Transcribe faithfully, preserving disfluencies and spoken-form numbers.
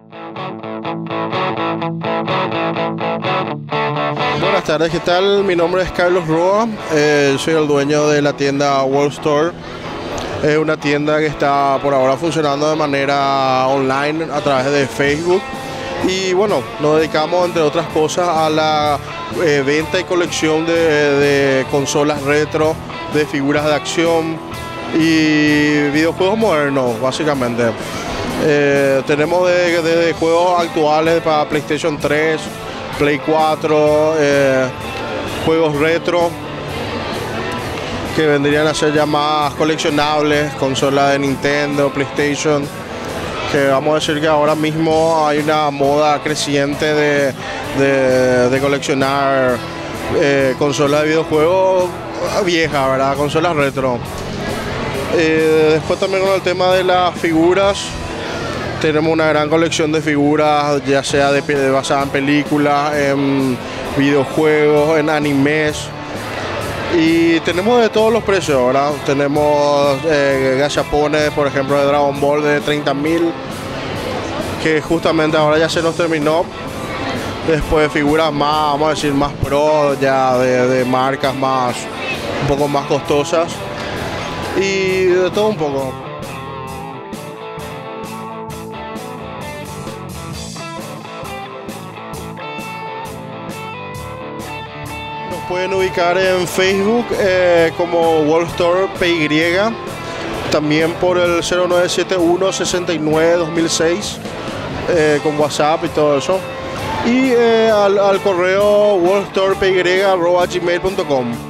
Buenas tardes, ¿qué tal? Mi nombre es Carlos Roa, eh, soy el dueño de la tienda World Store. Es una tienda que está por ahora funcionando de manera online a través de Facebook. Y bueno, nos dedicamos entre otras cosas a la eh, venta y colección de, de consolas retro, de figuras de acción y videojuegos modernos, básicamente. Eh, tenemos desde de, de juegos actuales para PlayStation tres, Play cuatro, eh, juegos retro que vendrían a ser ya más coleccionables, consolas de Nintendo, PlayStation, que vamos a decir que ahora mismo hay una moda creciente de, de, de coleccionar eh, consolas de videojuegos viejas, ¿verdad? Consolas retro. Eh, después también con el tema de las figuras, tenemos una gran colección de figuras, ya sea de, de basada en películas, en videojuegos, en animes. Y tenemos de todos los precios, ¿verdad? Tenemos eh, gachapones, por ejemplo, de Dragon Ball de treinta mil, que justamente ahora ya se nos terminó. Después figuras más, vamos a decir, más pro, ya de, de marcas más, un poco más costosas. Y de todo un poco. Nos pueden ubicar en Facebook eh, como World Store P Y, también por el cero nueve siete uno, sesenta y nueve, dos mil seis, eh, con WhatsApp y todo eso. Y eh, al, al correo world store p y arroba gmail punto com.